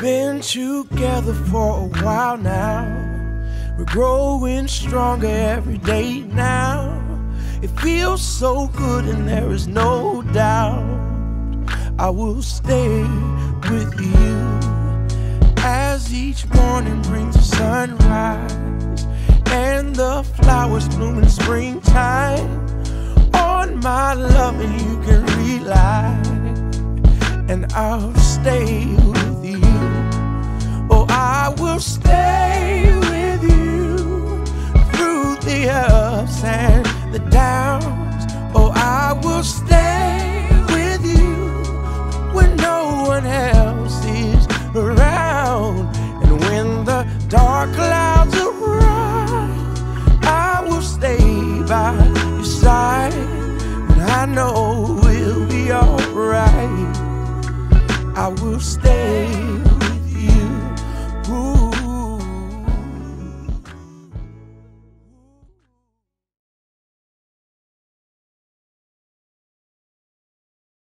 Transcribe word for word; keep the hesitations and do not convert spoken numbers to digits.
been together for a while now. We're growing stronger every day now. It feels so good and there is no doubt I will stay with you. As each morning brings the sunrise and the flowers bloom in springtime, on my loving you can rely, and I'll stay with you. Oh, I will stay with you through the ups and the downs. Oh, I will stay with you when no one else is around. And when the dark clouds arise, I will stay by your side, and I know we'll be alright. I will stay